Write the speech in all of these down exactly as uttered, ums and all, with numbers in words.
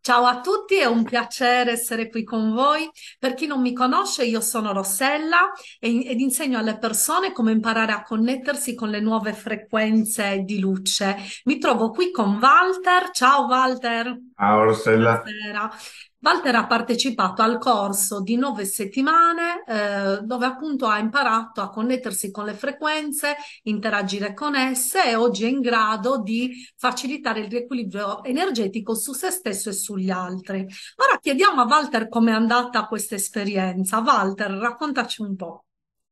Ciao a tutti, è un piacere essere qui con voi. Per chi non mi conosce, io sono Rossella e- ed insegno alle persone come imparare a connettersi con le nuove frequenze di luce. Mi trovo qui con Walter. Ciao Walter. Ciao Rossella. Buonasera. Walter ha partecipato al corso di nove settimane, eh, dove appunto ha imparato a connettersi con le frequenze, interagire con esse e oggi è in grado di facilitare il riequilibrio energetico su se stesso e sugli altri. Ora chiediamo a Walter com'è andata questa esperienza. Walter, raccontaci un po'.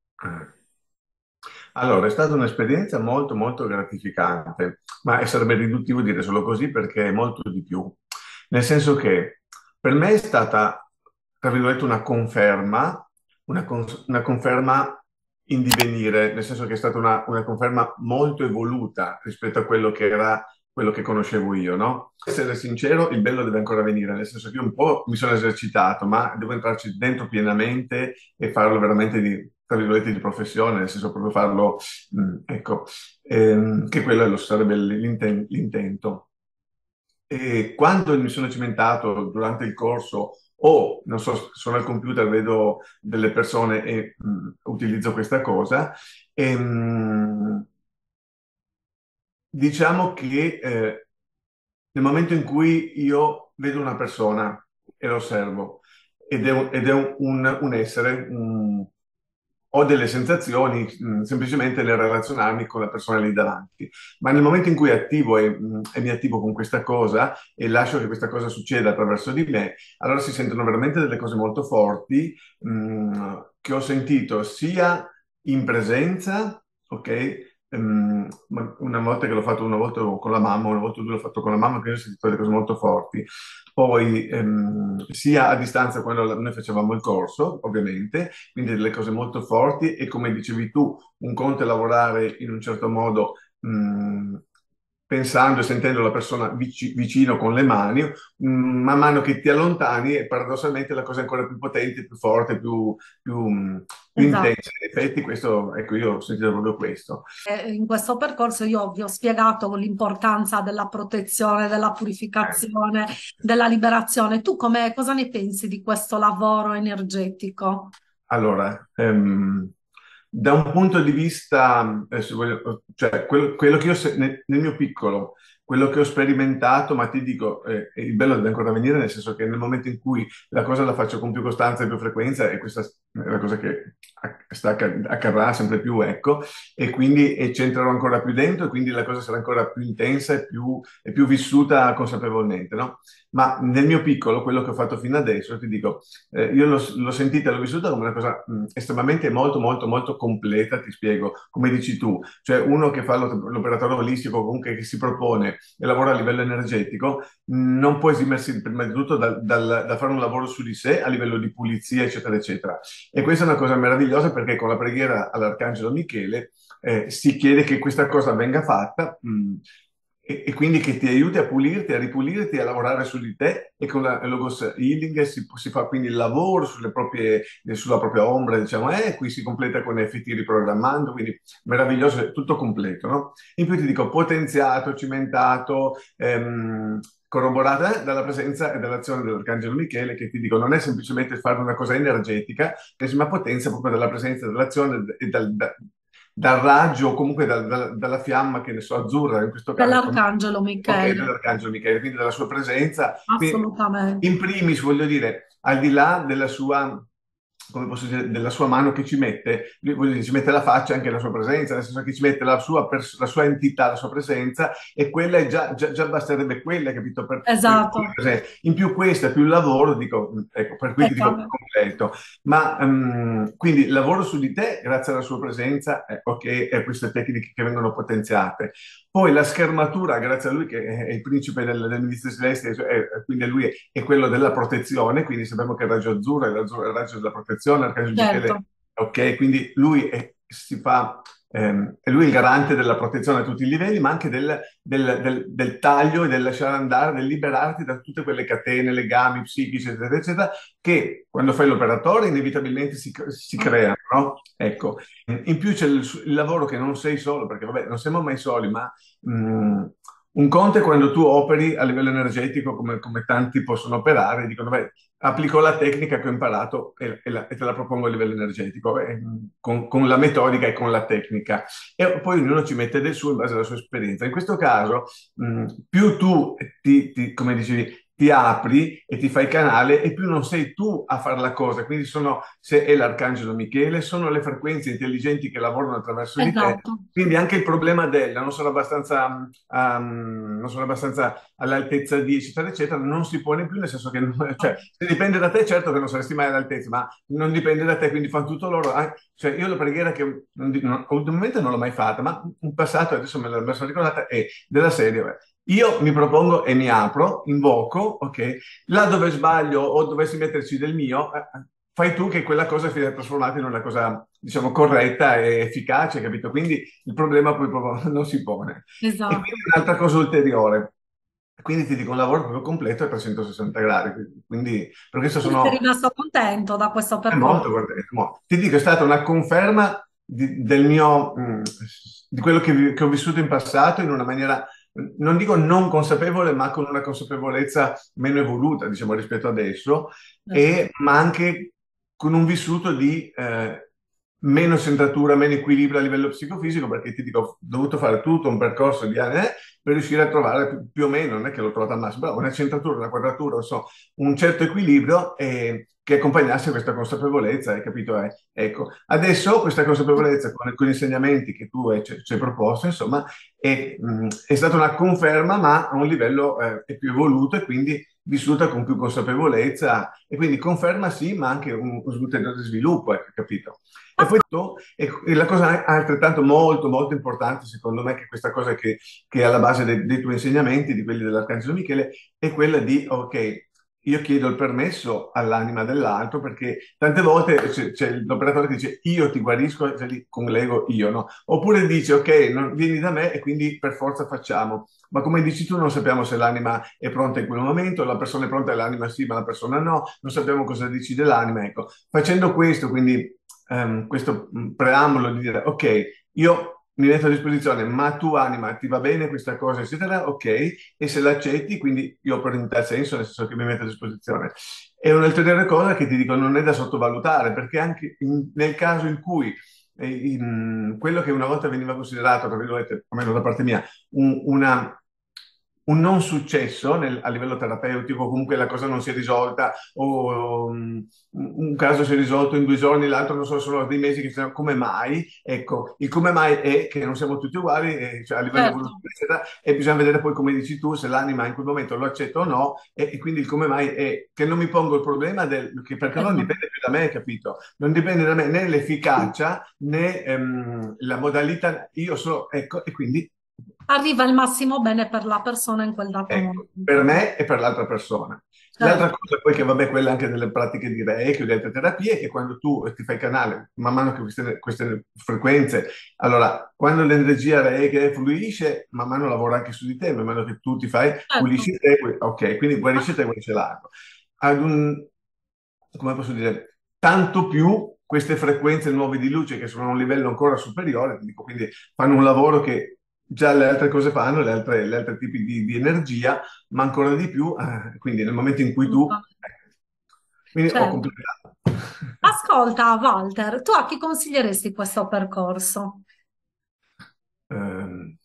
Allora, è stata un'esperienza molto molto gratificante, ma sarebbe riduttivo dire solo così perché è molto di più. Nel senso che per me è stata, tra virgolette, una conferma, una, cons- una conferma in divenire, nel senso che è stata una, una conferma molto evoluta rispetto a quello che era quello che conoscevo io, no? Essere sincero, il bello deve ancora venire, nel senso che io un po' mi sono esercitato, ma devo entrarci dentro pienamente e farlo veramente di, tra virgolette, di professione, nel senso proprio farlo, mh, ecco, ehm, che quello è lo, sarebbe l'inten- l'intento. E quando mi sono cimentato durante il corso o, non so, sono al computer, vedo delle persone e mh, utilizzo questa cosa, ehm, diciamo che eh, nel momento in cui io vedo una persona e la osservo ed è un, ed è un- un- un essere, un- ho delle sensazioni mh, semplicemente nel relazionarmi con la persona lì davanti. Ma nel momento in cui attivo e, mh, e mi attivo con questa cosa e lascio che questa cosa succeda attraverso di me, allora si sentono veramente delle cose molto forti mh, che ho sentito sia in presenza, ok? Ehm, ma una volta che l'ho fatto una volta con la mamma, una volta due l'ho fatto con la mamma, quindi ho sentito delle cose molto forti. Poi ehm, sia a distanza quando la- noi facevamo il corso, ovviamente, quindi delle cose molto forti e come dicevi tu, un conto è lavorare in un certo modo mh, pensando e sentendo la persona vici- vicino con le mani, mh, man mano che ti allontani, e paradossalmente la cosa è ancora più potente, più forte, più, più, mh, più Esatto. intensa. In effetti, questo, ecco, io ho sentito proprio questo. Eh, In questo percorso io vi ho spiegato l'importanza della protezione, della Eh. purificazione, della liberazione. Tu come, cosa ne pensi di questo lavoro energetico? Allora, ehm, da un punto di vista, eh, se voglio- cioè quello, quello che io se- nel, nel mio piccolo, quello che ho sperimentato, ma ti dico, eh, il bello deve ancora venire, nel senso che nel momento in cui la cosa la faccio con più costanza e più frequenza, e questa è la cosa che acc- sta, acc- accadrà sempre più, ecco, e quindi e ci entrerò ancora più dentro, e quindi la cosa sarà ancora più intensa e più, e più vissuta consapevolmente, no? Ma nel mio piccolo, quello che ho fatto fino adesso, ti dico, eh, io l'ho l'ho sentita, l'ho vissuta come una cosa mh, estremamente molto, molto, molto completa, ti spiego, come dici tu, cioè uno che fa l'op- l'operatore olistico, comunque che si propone e lavora a livello energetico, mh, non può esimersi prima di tutto dal, dal- da fare un lavoro su di sé a livello di pulizia, eccetera, eccetera. E questa è una cosa meravigliosa perché con la preghiera all'Arcangelo Michele eh, si chiede che questa cosa venga fatta. Mh, e, e quindi che ti aiuti a pulirti, a ripulirti, a lavorare su di te e con la Logos Healing si, si fa quindi il lavoro sulle proprie, sulla propria ombra, diciamo, e qui si completa con F T riprogrammando, quindi meraviglioso, è tutto completo, no? In più ti dico potenziato, cimentato, ehm, corroborata dalla presenza e dall'azione dell'Arcangelo Michele, che ti dico non è semplicemente fare una cosa energetica, ma potenza proprio dalla presenza, dall'azione e dal, da- dal raggio o comunque dal- dal- dalla fiamma, che ne so, azzurra in questo caso, Dell'Arcangelo ok, Michele, dell'Arcangelo Michele, quindi della sua presenza. Quindi, assolutamente. in primis, voglio dire, al di là della sua, come posso dire, della sua mano che ci mette, lui, voglio dire, ci mette la faccia anche la sua presenza, nel senso che ci mette la sua, pers- la sua entità, la sua presenza, e quella è già, già, già basterebbe quella, capito? Per, per- Esatto. in più questa, più il lavoro, dico, ecco, per cui ti Ecco, dico più completo. Ma ehm, quindi lavoro su di te grazie alla sua presenza, ecco, che è queste tecniche che vengono potenziate. Poi la schermatura, grazie a lui che è il principe del, del Ministero Celeste, è- quindi lui è, è quello della protezione, quindi sappiamo che il raggio azzurro è il raggio, il raggio della protezione, l'arcangelo Michele, certo. ok, quindi lui è, si fa, ehm, è lui il garante della protezione a tutti i livelli, ma anche del, del- del- del taglio e del lasciare andare, del liberarti da tutte quelle catene, legami psichici, eccetera, eccetera, che quando fai l'operatore inevitabilmente si, si creano, no? Ecco. In più c'è il, il lavoro che non sei solo, perché vabbè, non siamo mai soli, ma mh, un conto è quando tu operi a livello energetico, come, come tanti possono operare, dicono, beh, applico la tecnica che ho imparato e, e la- e te la propongo a livello energetico, eh, con, con la metodica e con la tecnica. E poi ognuno ci mette del suo in base alla sua esperienza. In questo caso, mh, più tu ti, ti- come dicevi, ti apri e ti fai canale e più non sei tu a fare la cosa. Quindi sono, se è l'Arcangelo Michele, sono le frequenze intelligenti che lavorano attraverso di te. Esatto, Quindi anche il problema della non sono abbastanza, um, non sono abbastanza all'altezza di eccetera eccetera non si pone più, nel senso che non- cioè, se dipende da te certo che non saresti mai all'altezza, ma non dipende da te, quindi fanno tutto loro. Ah, cioè, io la preghiera che non, di- non- ultimamente non l'ho mai fatta, ma in passato, adesso me la, me la sono ricordata, è della serie. Beh, io mi propongo e mi apro, invoco, ok? Là dove sbaglio o dovessi metterci del mio, eh, fai tu che quella cosa sia trasformata in una cosa, diciamo, corretta e efficace, capito? Quindi il problema poi proprio non si pone. E quindi esatto. un'altra cosa ulteriore. Quindi ti dico un lavoro proprio completo a trecentosessanta gradi. Quindi, per questo Quindi sei sono rimasto contento da questo è percorso. molto contento. mo- Ti dico, è stata una conferma di, del mio, mh, di quello che, vi- che ho vissuto in passato in una maniera, non dico non consapevole, ma con una consapevolezza meno evoluta, diciamo, rispetto adesso, e, ma anche con un vissuto di eh, meno centratura, meno equilibrio a livello psicofisico, perché ti dico, ho dovuto fare tutto un percorso di anni eh, per riuscire a trovare più, più o meno, non è che l'ho trovata al massimo, però una centratura, una quadratura, non so, un certo equilibrio e che accompagnasse questa consapevolezza, hai capito? Eh? Ecco, adesso questa consapevolezza con, con gli insegnamenti che tu hai, ci ci hai proposto, insomma, è, mh, è stata una conferma, ma a un livello eh, è più evoluto e quindi vissuta con più consapevolezza e quindi conferma sì, ma anche un, un ulteriore sviluppo, ecco, capito? E poi tu, e, e la cosa altrettanto molto molto importante secondo me, che questa cosa che, che è alla base dei, dei tuoi insegnamenti, di quelli dell'Arcangelo Michele, è quella di, ok, io chiedo il permesso all'anima dell'altro perché tante volte c'è, c'è l'operatore che dice io ti guarisco, cioè lì con l'ego io, no? Oppure dice ok, non, vieni da me e quindi per forza facciamo. Ma come dici tu non sappiamo se l'anima è pronta in quel momento, la persona è pronta e l'anima sì, ma la persona no, non sappiamo cosa decide l'anima. Ecco, facendo questo, quindi ehm, questo mh, preambolo di dire ok, io mi metto a disposizione, ma tu anima ti va bene questa cosa, eccetera, ok, e se l'accetti, quindi io opero in tal senso, nel senso che mi metto a disposizione. E un'ulteriore cosa che ti dico non è da sottovalutare, perché anche in- nel caso in cui eh, in- quello che una volta veniva considerato, tra virgolette, almeno da parte mia, un, una- un non successo nel- a livello terapeutico, comunque la cosa non si è risolta, o um, un caso si è risolto in due giorni, l'altro non so, sono dei mesi che sono come mai? Ecco, il come mai è che non siamo tutti uguali, eh, cioè a livello Certo, evolutivo, eccetera, e bisogna vedere poi, come dici tu, se l'anima in quel momento lo accetta o no, e, e quindi il come mai è che non mi pongo il problema del, che perché non esatto. dipende più da me, capito? Non dipende da me né l'efficacia né ehm, la modalità, io so, ecco, e quindi Arriva il massimo bene per la persona in quel dato ecco, per momento. me e per l'altra persona. L'altra Certo, cosa poi che vabbè, quella anche delle pratiche di Reiki o di altre terapie, è che quando tu ti fai canale, man mano che queste, queste frequenze, allora, quando l'energia Reiki fluisce, man mano lavora anche su di te, man mano che tu ti fai, certo. pulisci te, ok, quindi guarisci te, guarisce l'altro. Ad un, come posso dire, tanto più queste frequenze nuove di luce che sono a un livello ancora superiore, ti dico, quindi fanno un lavoro che già le altre cose fanno, le altre, le altre tipi di, di energia, ma ancora di più, eh, quindi nel momento in cui tu... eh, quindi ho Certo. completato. Ascolta, Walter, tu a chi consiglieresti questo percorso? Ehm,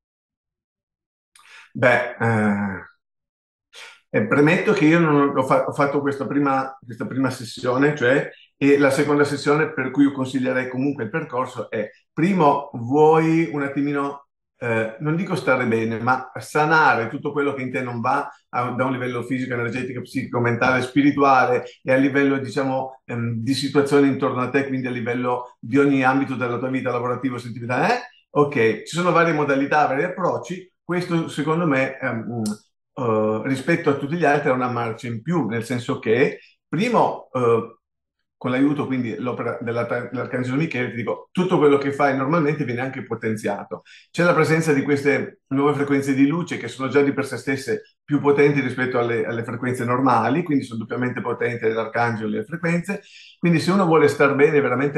beh, eh, eh, premetto che io non ho, fa- ho fatto questa prima, questa prima sessione, cioè, e la seconda sessione per cui io consiglierei comunque il percorso è, primo, vuoi un attimino, eh, non dico stare bene, ma sanare tutto quello che in te non va a- da un livello fisico, energetico, psichico, mentale, spirituale e a livello, diciamo, ehm, di situazione intorno a te, quindi a livello di ogni ambito della tua vita, lavorativo, sentimentale, eh? Ok, ci sono varie modalità, vari approcci. Questo secondo me ehm, eh, rispetto a tutti gli altri è una marcia in più, nel senso che, primo, eh, con l'aiuto quindi l'opera della- dell'Arcangelo Michele, ti dico, tutto quello che fai normalmente viene anche potenziato. C'è la presenza di queste nuove frequenze di luce che sono già di per sé stesse più potenti rispetto alle, alle frequenze normali, quindi sono doppiamente potenti l'Arcangelo e le frequenze. Quindi se uno vuole star bene veramente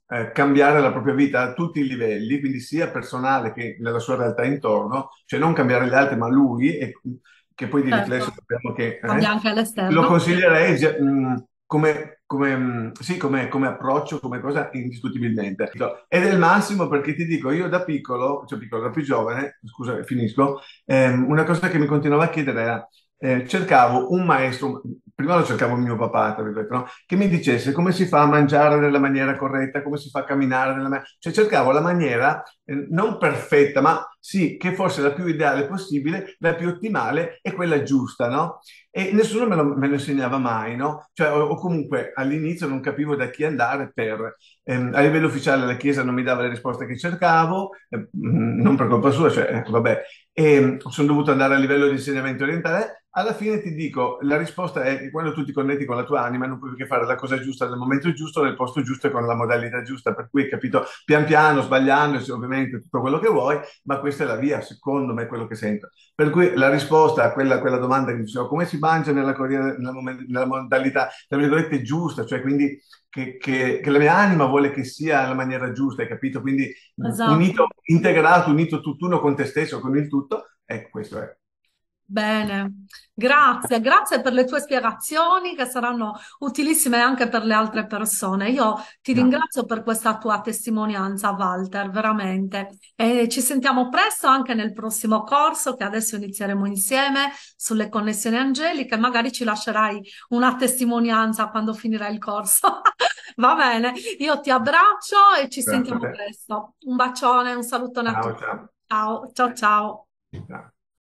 eh, cambiare la propria vita a tutti i livelli, quindi sia personale che nella sua realtà intorno, cioè non cambiare gli altri, ma lui, e, che poi di riflesso Certo, sappiamo che cambia eh, anche lo all'esterno. consiglierei già, mh, come, come, mh, sì, come, come approccio, come cosa indiscutibilmente. Ed è il massimo perché ti dico, io da piccolo, cioè piccolo, da più giovane, scusa, finisco, ehm, una cosa che mi continuava a chiedere era, eh, cercavo un maestro, prima lo cercavo mio papà, tra virgolette, no? Che mi dicesse come si fa a mangiare nella maniera corretta, come si fa a camminare nella maniera... Cioè cercavo la maniera eh, non perfetta, ma sì, che fosse la più ideale possibile, la più ottimale e quella giusta, no? E nessuno me lo, me lo insegnava mai, no? Cioè, o, o comunque all'inizio non capivo da chi andare per... ehm, a livello ufficiale la Chiesa non mi dava le risposte che cercavo, eh, mh, non per colpa sua, cioè, eh, vabbè, e sono dovuto andare a livello di insegnamento orientale. Alla fine ti dico, la risposta è che quando tu ti connetti con la tua anima non puoi che fare la cosa giusta nel momento giusto, nel posto giusto e con la modalità giusta, per cui hai capito, pian piano, sbagliandosi ovviamente tutto quello che vuoi, ma questa è la via, secondo me, quello che sento. Per cui la risposta a quella, a quella domanda che dicevo, come si mangia nella, corriere- nella, momen- nella modalità, tra virgolette, giusta, cioè quindi che, che- che la mia anima vuole che sia la maniera giusta, hai capito? Quindi mh, unito, Esatto. integrato, unito tutt'uno con te stesso, con il tutto, ecco, questo è. Bene, grazie, grazie per le tue spiegazioni che saranno utilissime anche per le altre persone. Io ti No. ringrazio per questa tua testimonianza, Walter, veramente. E ci sentiamo presto anche nel prossimo corso che adesso inizieremo insieme sulle connessioni angeliche. Magari ci lascerai una testimonianza quando finirà il corso. Va bene, io ti abbraccio e ci Grazie a sentiamo te. presto. Un bacione, un salutone a Ciao, tutti. ciao. Ciao, ciao, ciao. Ciao.